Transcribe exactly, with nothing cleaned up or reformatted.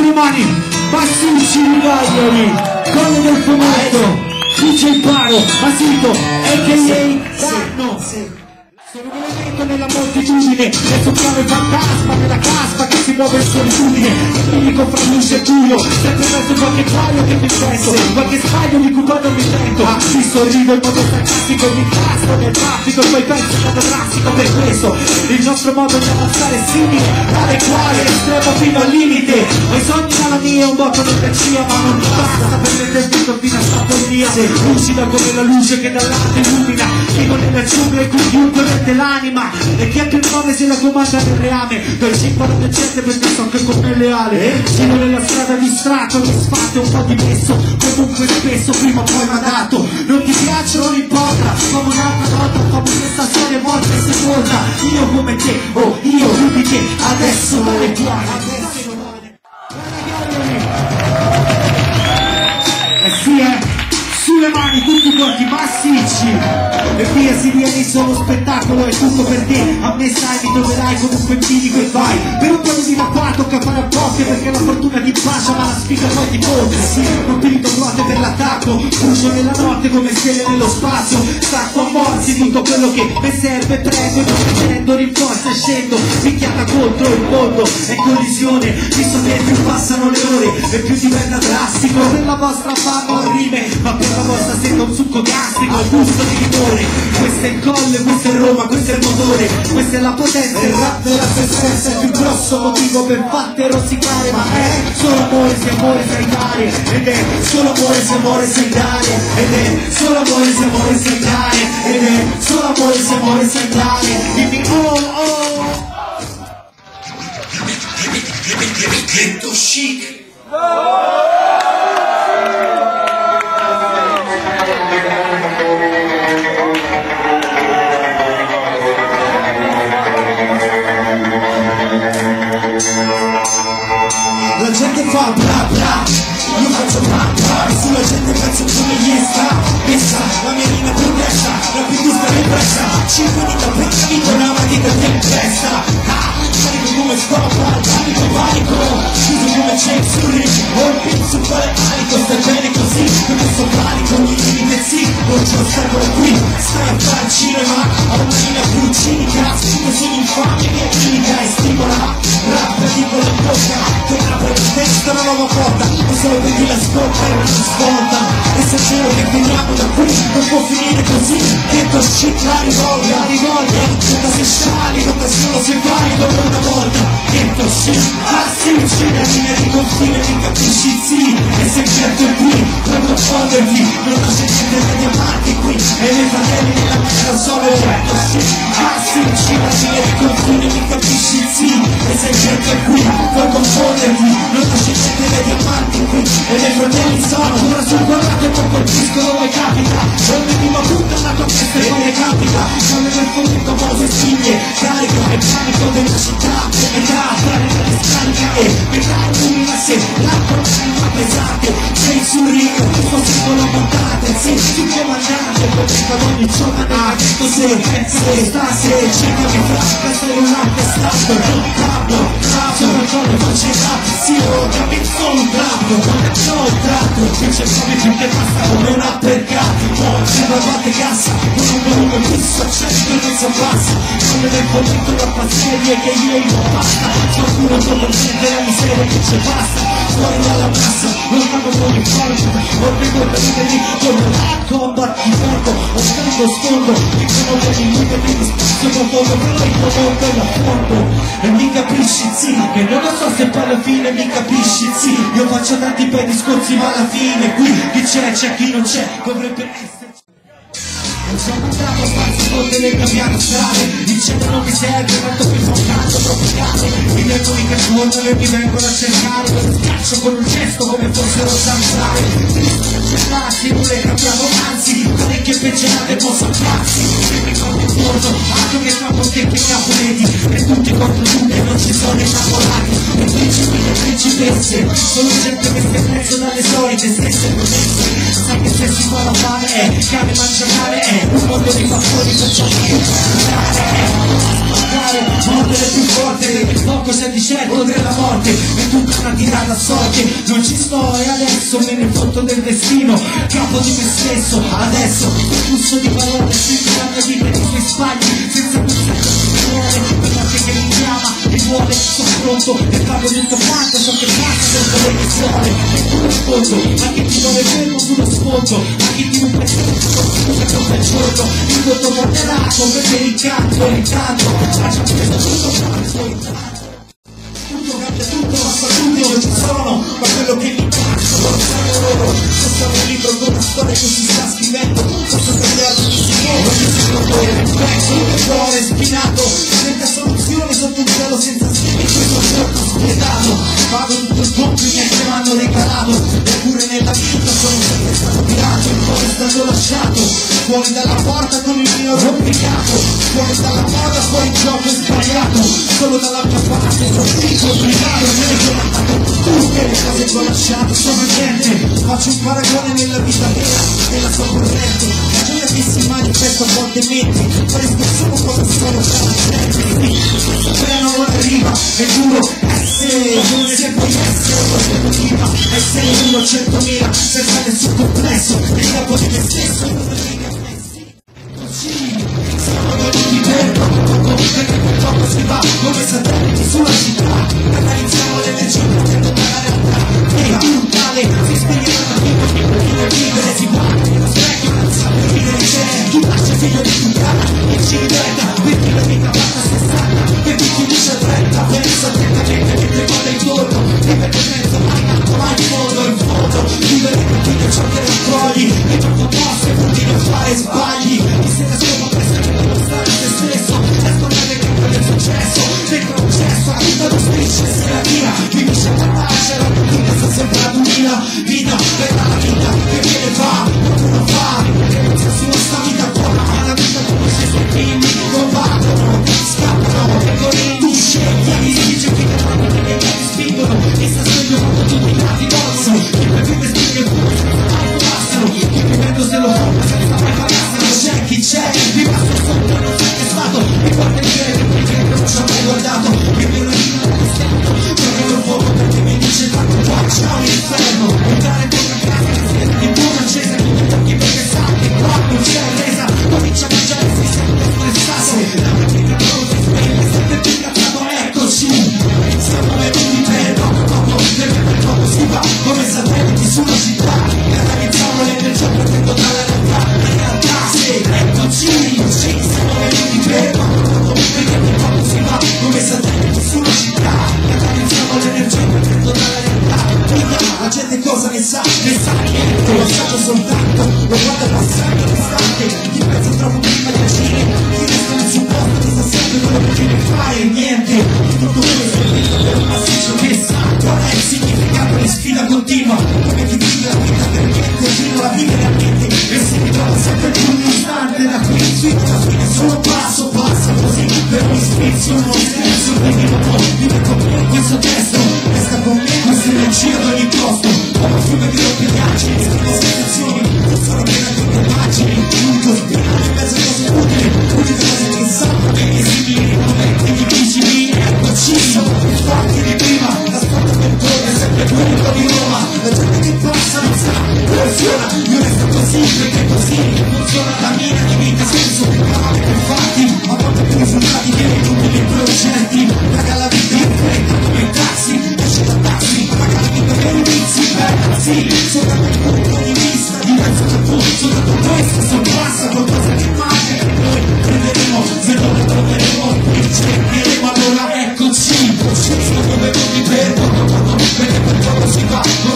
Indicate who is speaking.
Speaker 1: sulle mani, Passucci Rigaglioli, Colle del Fumetto, D J Paro, Masito, a k a. Danno. Sono un elemento nella moltitudine, nel soprano il fantasma, nella caspa che si muove in solitudine. Unico fra luce e buio, sempre verso qualche guaio che mi penso, qualche sbaglio di cui poi non mi sento. Ah, ti sorrido in modo sarcastico, mi incastro nel traffico e poi penso in modo drastico per questo. Il nostro modo di avanzare è simile, tale quale estremo fino al limite. Ho i sogni dalla mia, un botto di energia, ma non basta per mettere tutto fino a sta follia. Sei lucida come la luce che dall'alto illumina, vivo nella giungla in cui chiunque vede l'anima, e chi ha più nome se la comanda nel reame. Do il cinquanta per cento perché so che con me è leale. Giro nella strada distratto, mi sfate un po' di messo, comunque spesso prima o poi m'ha dato. Non ti piace, non importa, come un'altra volta, come questa storia morta e sepolta. Io come te, oh io più di te, adesso vale qua. Eh sì, eh, sulle mani tutti quanti massicci. E via, si viene solo spettacolo, è tutto per te. A me sai, mi troverai comunque in bilico e vai. Per un po' di vita tocca fare a botte, perché la fortuna ti bacia ma la sfiga poi ti conta. Sì, non ti ritrovato per l'attacco, brucio nella notte come stelle nello spazio. Stacco a morsi tutto quello che mi serve, prendo, prendo, rinforzo e scendo. Picchiata contro il mondo, è collisione, visto che più passano le ore e più diventa drastico. Per la vostra fama ho rime, ma per la vostra sento un succo gastrico, il gusto di limone. Questo è il colle, questo è Roma, questo è il motore, questa è la potenza, il rap della se stessa è il più grosso motivo per farti rosicare. Ma è solo amore se amore sai dare, ed è solo amore se amore sai dare, ed è solo amore se amore sai dare, ed è solo amore se amore sai dare. Dimmi oh oh. Divento chic.
Speaker 2: La gente fa bla bla, io faccio bla bla, e sulla gente penso come gli sta. Pensa, la mia linea progressa, la più giusta ripresa. Cinque dita per capito, una matita ti impressa. Ah, carico come scopa, carico panico, chiuso come c'è sul ring, ho il pin su quale carico. Sta bene così, con questo panico, ogni limite sì, non c'è ostacolo qui. Stai a fare cinema, a una linea più cinica, che sono infame, mia clinica e stimola. Rap tipo la bocca, che apre la testa una nuova porta, e solo vedi la scorta e non si sponta. E se c'è che veniamo da qui, non può finire così. Dentro shit la rivolga, la rivolga, tutta se sciali, tutta solo se vai come una volta. Dentro shit, ah sì, uccide la linea di confine, mi capisci sì. E se certo è qui, per confondervi, non c'è niente da diamanti qui. E nei fratelli nella maniera solo, dentro shit, ah sì, uccide la linea di confine, mi capisci sì. E se certo è qui, per confondervi, non c'è niente da diamanti qui. E nei fratelli sono ora sul quadrato e poi colpisco dove capita. Ogni prima punta la tua testa e poi le capita. Quando nel fondo cose spiglie, carico e panico della città. E da trarre la scarica e metà illumina se l'acqua non pesante. Sei sul ring, sto singolo montate, sei sul comandante, potete ad ogni giornata. Detto se pensi che stasera cercami fracca, sei un attestato, non parlo, sono il giorno faccio il rap, sì, ho capito solo un tratto, non è solo un tratto, che c'è come più che basta come un uppercut, oggi la batte cassa, con un volume fisso, certo non si abbassa, come nel momento la passeria che io non basta, qualcuno dopo prendere la miseria che c'è basta, fuori dalla massa, non pago con il forte, ho prego per venire con la combattimento, ho stato sfondo, che sono per il limite di spazio profondo, però il profondo è la fondo, e mi capisci sì, che non lo so se poi alla fine mi capisci sì, io faccio tanti bei discorsi ma alla fine qui chi c'è c'è chi non c'è, dovrebbe esserci. Non sono andato a farsi con delle cambiate strade, il cielo non mi serve, tanto che sono tanto tropicale, i demoni che corrono e mi vengono a cercare, lo schiaccio con un gesto come fossero zanzare, Celati, non le capiamo anzi, parecchie peggiorate posso farsi, se mi corro intorno, altro che troppo che che capoleti, e tutti contro tutti non ci sono innamorati, e principi e principesse, sono gente che si è preso dalle solite stesse promesse, sai che se si fa la fame è, cane mangia male è, un mondo di fattori per ciò che mordere più forte, poco c'è di certo della morte, è tutta una tirata alla sorte, non ci sto e adesso me ne fotto del destino, capo di me stesso, adesso il flusso di parole senti la mia vita e i suoi sbagli, senza pensare che vuole, la notte che mi chiama e vuole, sono pronto e parlo tutto quanto, so che passa senza le che suole, e tu rispondo, ma che ti vuole fermo sullo sfondo, ma che ti non presento, scusa che un bel giorno, il voto porterà come per il canto, intanto, faccio questo tutto quanto, intanto. Tutto cambia, tutto passa, tutto non ci sono, ma quello che mi piace lo sanno loro. Questo è un libro con una storia che si sta scrivendo, posso cambiarlo ogni secondo, ogni secondo è un pezzo di cuore spinato, senza soluzione sotto un cielo senza stelle, questo corpo spietato, pago tutto il conto i miei che mi hanno regalato, eppure nella vita sono sempre stato tirato, il cuore è stato lasciato, fuori dalla porta con il mio rompicapo, fuori dalla moda, fuori il gioco è sbagliato, solo dalla mia parte sono complicato, me ne sono andato tutte le cose che ho lasciato, sono niente, faccio un paragone nella vita vera e la so corrente, la gioia che si manifesta a volte mente, fresco solo quando sono presente, spero non arriva, è duro essere, come se puoi essere, lo prima, e sei uno centomila, senza nessun complesso, e capo di me stesso, non mi così, siamo venuti per poco, perché purtroppo si va come satelliti sulla città, analizziamo l'energia partendo dalla realtà, e brutale, si spiega da tipo di poter vivere, si guarda nello specchio, non sa per dire c'è, tu lascia figlio di puttana, e ci diventa, perché la vita fatta sessanta, che ti finisce a trenta, pensa attentamente mentre guarda intorno, vive per mezzo, mai in alto, mai in fondo, in fondo, vivere per tutto ciò che raccogli, e troppo posso e vuol non fare sbagli, ti stai solo per essere dimostrare te stesso, nascondere le cose del successo, dentro un cesso, la vita non strisce, se la tira, finisce a guardarci, la mattina sta sempre a duemila, vita, per la vita, che viene fa, qualcuno fa, che non sia solo sta vita buona, ma la vita come se suoi figli combattono, scappano, e tu scegli, mi dice che ti fanno che ti spingono, e sta sveglio quando tutti i lati possono, che per vive spinge il cuore, senza passano, che vivendo se lo fa, senza mai pagassero, c'è chi c'è, mi passo sotto, non so che è stato, mi guarda il cielo, perché non ci ho mai guardato, che me lo dico da stento, perché lo fuoco perché mi dice tanto qua c'è un inferno, entrare per una casa che si è di buona accesa, con gli occhi perché sa che qua non c'è resa, comincia a mangiare, si sente stressato, la mattina non si sveglia, sempre più incazzato, eccoci, siamo venuti per poco poco, perché per poco si va, come satelliti sulla città, e analizziamo l'energia partendo dalla realtà, in realtà sì, eccoci, sì, siamo venuti per poco poco, perché per poco si va, come satelliti sulla città, e analizziamo l'energia partendo dalla realtà, la gente cosa ne sa, ne sa niente, lo sanno soltanto, lo guarda passando all'istante, ti pensa troppo prima di agire, ti resta nel suo posto, ti sta sempre quello che deve fare, niente, di tutto questo è vita per un massiccio che sa, qual è il significato di sfida continua, come chi vive la vita per niente, fino a vivere a niente, e si ritrova sempre più un istante da qui, alla fine solo passo, passo così, per un ispizio, uno stesso, quindi non può, vive con me questo testo, resta con me questa energia ad ogni costo, ho un fiume di rotte ghiacci, scrivo sensazioni, non sono piena di immagini, tutto spinato in mezzo a cose utili, utili cose che sanno dei miei simili, momenti di vicini, eccoci, sono più forti di prima, la storia che torna è sempre punto di Roma, la gente che passa non sa, funziona, io resto così, perché così funziona la mia di vita, senso che parole per fatti, a volte più risultati che nei tutti i progetti, paga la vita in fretta come i taxi, esce da taxi, paga la vita per inizi, ragazzi, solo da quel punto di vista, diverso da tutto, da tutto questo, sorpassa qualcosa che manca, che noi prenderemo, se non lo troveremo, e cercheremo, allora eccoci, siamo venuti per poco poco, perché per poco si va,